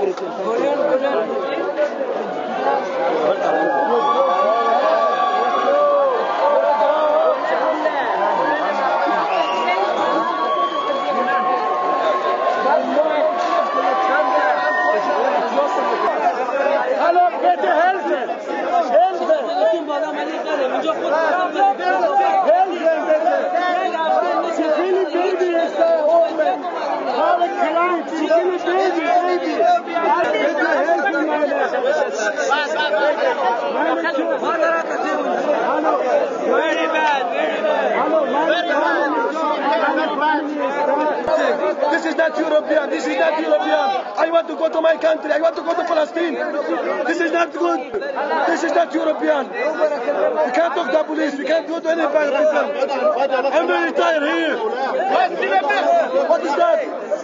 This is not European. This is not European. I want to go to my country. I want to go to Palestine. This is not good. This is not European. We can't talk to the police. We can't go to any people. I'm going to retire here. What is that?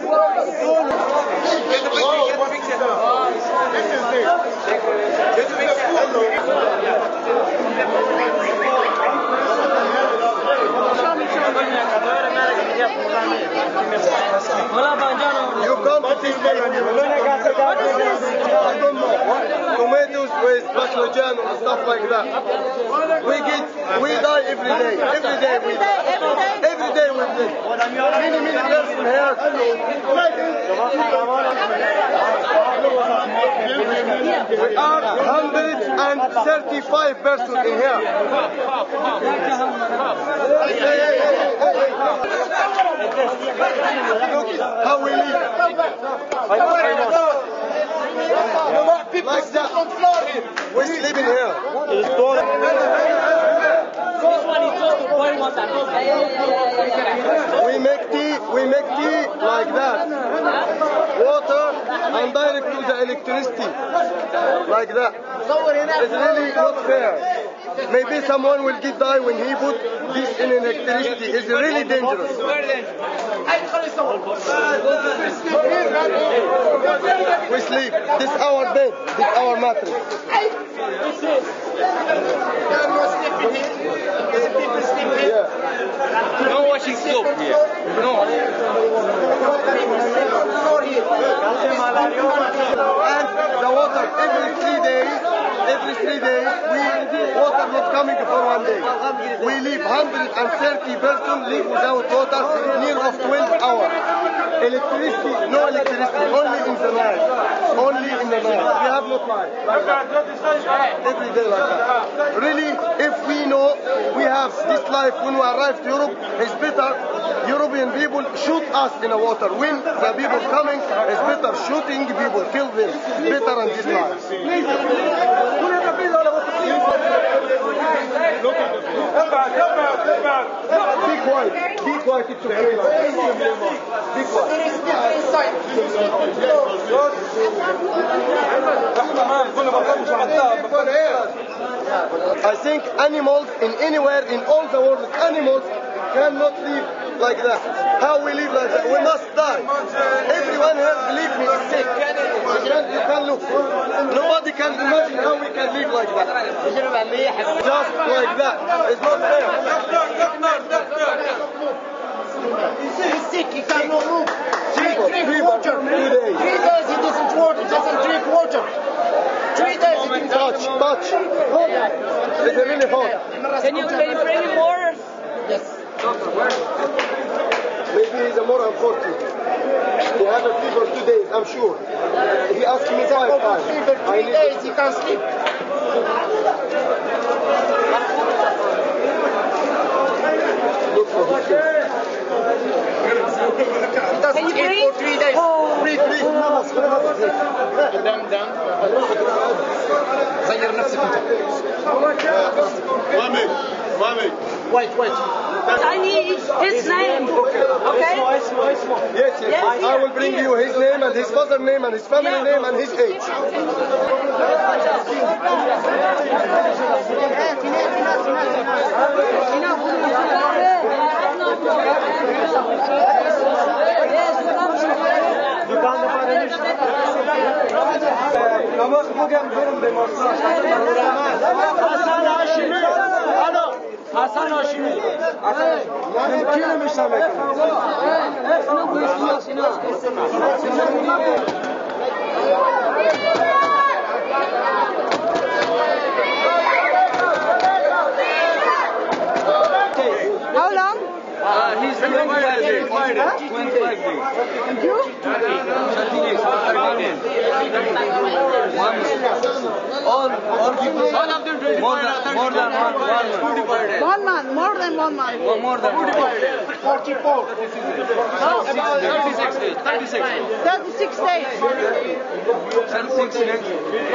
You come to this tomatoes with baclajan and stuff like that. We die every day. Every day we die. Every day we die. Many person here. We are 135 persons in here. How we live. Like that. We're sleeping here. We make tea like that. Water and direct to the electricity. Like that. It's really not fair. Maybe someone will get die when he put this in electricity. It's really dangerous. We sleep. This is our bed. This is our mattress. Yeah. No washing soap here. No. And the water every 3 days, water not coming for 1 day. We live 130 persons live without water near of 12 hours. Electricity, no electricity, only in the night. Only in the night. We have no light. Every day like that. Really, if we know we have this life when we arrive to Europe, it's better European people shoot us in the water. When the people coming, it's better shooting people, kill them. Better than this life. Be quiet. Be quiet. It's okay. Be quiet. I think animals in anywhere in all the world, animals cannot live like that. How we live like that? We must die. Everyone here, believe me, is sick. You can look. Nobody can imagine how we can live like that. Just like that. It's not fair. He's sick, he cannot move. Drink water. 2 days. 3 days he doesn't drink water. 3 days he didn't touch. It's really hot. Can you bring him more? Yes. Maybe he's a more unfortunate. He had a fever 2 days, I'm sure. He asked me 5 times. Fever 3 days he can't sleep. Look for his face. He doesn't eat for 3 days. Breathe. غير نفسك انت. Wait. I need his name. Okay? Yes. I will bring you his name and his father's name and his family name and his age. Hasan Hashimi. Mümkün mü Samet? 25 days. And you? 30 days. All people. All of them 25 more than 25 days. 1 month, more than 1 month. More than 45 days. 44. 36 days. 36 days. 36 days. 36 days.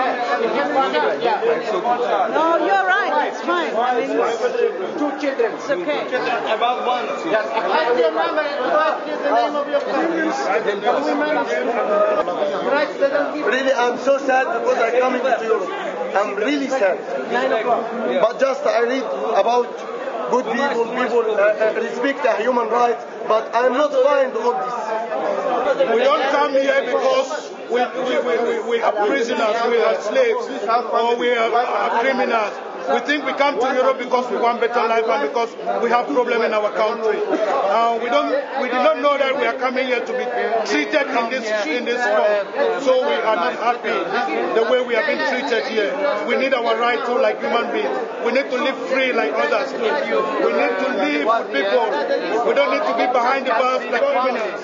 No, you're right. It's fine. I mean, 2 children. it's okay. About 1. Yes. Write your number and write the name of your family. Can we manage? Write the Really, I'm so sad because I'm coming to Europe. I'm really sad. But just I read about good people respect the human rights, but I'm not fine with all this. We don't come here because we are prisoners, we are slaves, or we are criminals. We think we come to Europe because we want better life and because we have problem in our country. We did not know that we are coming here to be treated in this form. So we are not happy the way we are being treated here. We need our right to like human beings. We need to live free like others do. We need to live with people. We don't need to be behind the bars like criminals.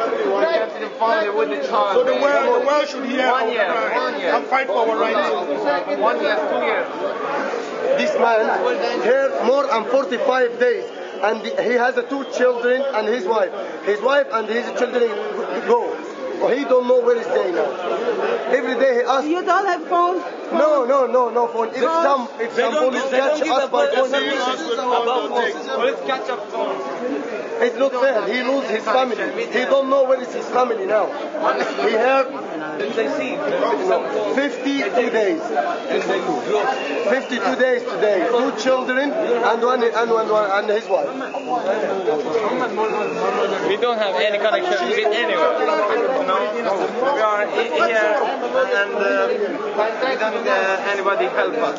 So the world should hear our cry and fight for our rights. 1 year, 2 years. This man here more than 45 days, and he has 2 children and his wife. His wife and his children go. He don't know where is they now. Every day he asks. You don't have phone? No phone. If some police catch us by phone, Police catch up phone. it's not fair. He lose his family. He don't know where is his family now. He have 52 days. 52 days today. 2 children and his wife. We don't have any connection with anyone. No. We are here and we don't need anybody help us.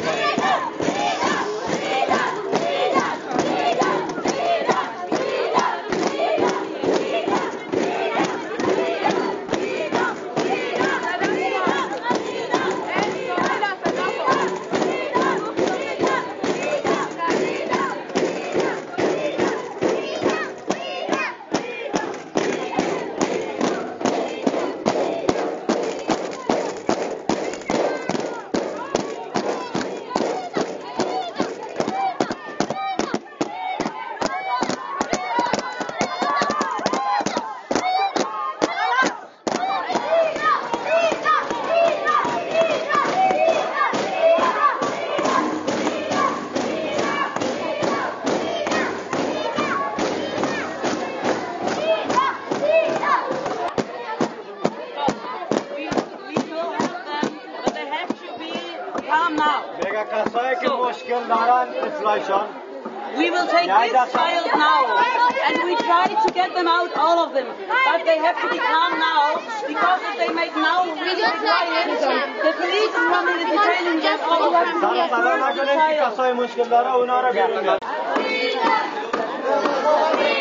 We will take this child now, and we try to get them out, all of them. But they have to be calm now, because if they make now really quiet, the police is coming and detaining them all of them.